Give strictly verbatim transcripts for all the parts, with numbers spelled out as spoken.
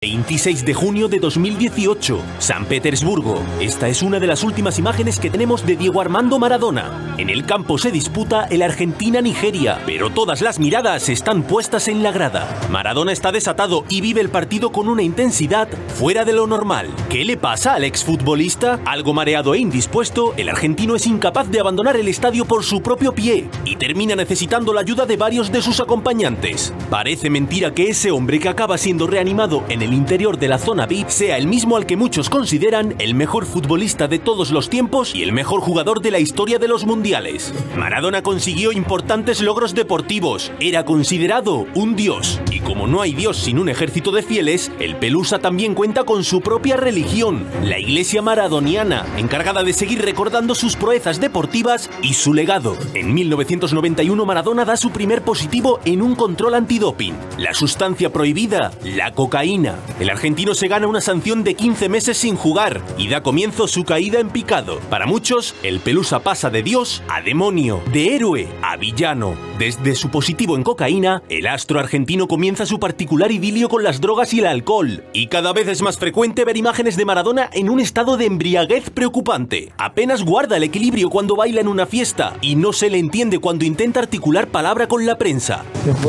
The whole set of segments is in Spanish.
veintiséis de junio de dos mil dieciocho, San Petersburgo. Esta es una de las últimas imágenes que tenemos de Diego Armando Maradona. En el campo se disputa el Argentina-Nigeria, pero todas las miradas están puestas en la grada. Maradona está desatado y vive el partido con una intensidad fuera de lo normal. ¿Qué le pasa al exfutbolista? Algo mareado e indispuesto, el argentino es incapaz de abandonar el estadio por su propio pie y termina necesitando la ayuda de varios de sus acompañantes. Parece mentira que ese hombre que acaba siendo reanimado en el interior de la zona V I P sea el mismo al que muchos consideran el mejor futbolista de todos los tiempos y el mejor jugador de la historia de los mundiales. Maradona consiguió importantes logros deportivos, era considerado un dios, y como no hay dios sin un ejército de fieles, el Pelusa también cuenta con su propia religión, la Iglesia Maradoniana, encargada de seguir recordando sus proezas deportivas y su legado. En mil novecientos noventa y uno Maradona da su primer positivo en un control antidoping, la sustancia prohibida, la cocaína. El argentino se gana una sanción de quince meses sin jugar y da comienzo su caída en picado. Para muchos, el Pelusa pasa de dios a demonio, de héroe a villano. Desde su positivo en cocaína, el astro argentino comienza su particular idilio con las drogas y el alcohol, y cada vez es más frecuente ver imágenes de Maradona en un estado de embriaguez preocupante. Apenas guarda el equilibrio cuando baila en una fiesta y no se le entiende cuando intenta articular palabra con la prensa.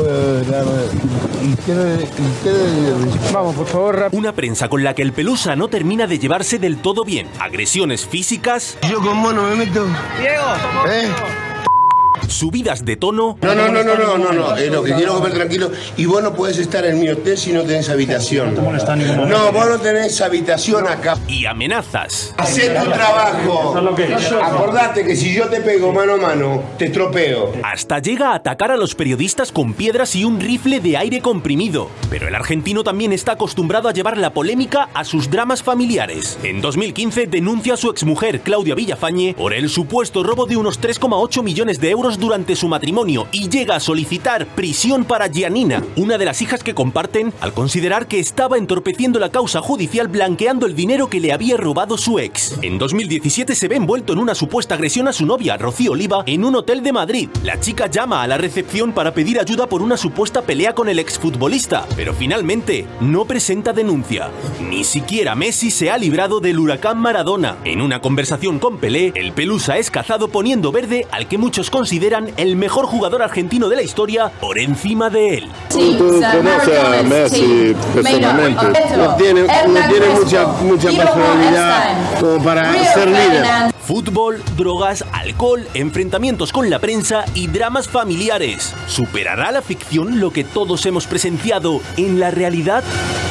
Vamos, por favor. Una prensa con la que el Pelusa no termina de llevarse del todo bien. Agresiones físicas. Yo con mono me meto. Diego. ¿Eh? Subidas de tono. No, no, no, no, no, no, no. Es lo que quiero comer tranquilo. Y vos no podés estar en mi hotel si no tenés habitación. No, vos no tenés habitación acá. Y amenazas. Hacé tu trabajo. Acordate que si yo te pego mano a mano, te estropeo. Hasta llega a atacar a los periodistas con piedras y un rifle de aire comprimido. Pero el argentino también está acostumbrado a llevar la polémica a sus dramas familiares. En dos mil quince denuncia a su exmujer, Claudia Villafañe, por el supuesto robo de unos tres coma ocho millones de euros durante su matrimonio y llega a solicitar prisión para Giannina, una de las hijas que comparten, al considerar que estaba entorpeciendo la causa judicial blanqueando el dinero que le había robado su ex. En dos mil diecisiete se ve envuelto en una supuesta agresión a su novia, Rocío Oliva, en un hotel de Madrid. La chica llama a la recepción para pedir ayuda por una supuesta pelea con el exfutbolista, pero finalmente no presenta denuncia. Ni siquiera Messi se ha librado del huracán Maradona. En una conversación con Pelé, el Pelusa es cazado poniendo verde al que muchos consideran el mejor jugador argentino de la historia por encima de él. ¿Tú conoces a Messi personalmente? No tiene, no tiene mucha, mucha personalidad como para ser líder. Fútbol, drogas, alcohol, enfrentamientos con la prensa y dramas familiares. ¿Superará la ficción lo que todos hemos presenciado en la realidad?